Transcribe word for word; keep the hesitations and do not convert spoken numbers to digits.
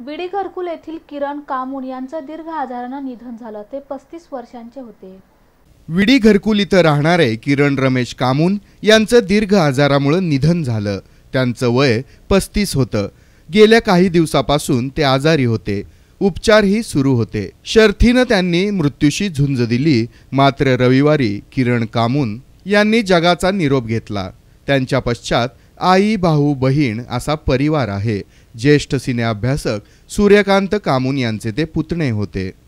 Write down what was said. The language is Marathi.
विडी घरकुल येथील किरण कामून यांचं दीर्घ आजारानं निधन झालं। ते पस्तीस वर्षांचे होते। विडी घरकुल इथं राहणारे किरण रमेश कामून यांचं दीर्घ आजारामुळे निधन झालं। त्यांचं वय पस्तीस होतं। गेल्या काही दिवसापासून ते आजारी होते। उपचारही सुरू होते। शर्थीनं त्यांनी मृत्यूशी झुंज दिली, मात्र रविवारी किरण कामून यांनी जगाचा निरोप घेतला। त्यांच्या पश्चात आई, भाऊ, बहीण असा परिवार आहे। ज्येष्ठ सिने अभ्यासक सूर्यकांत कामून यांचे ते पुतणे होते।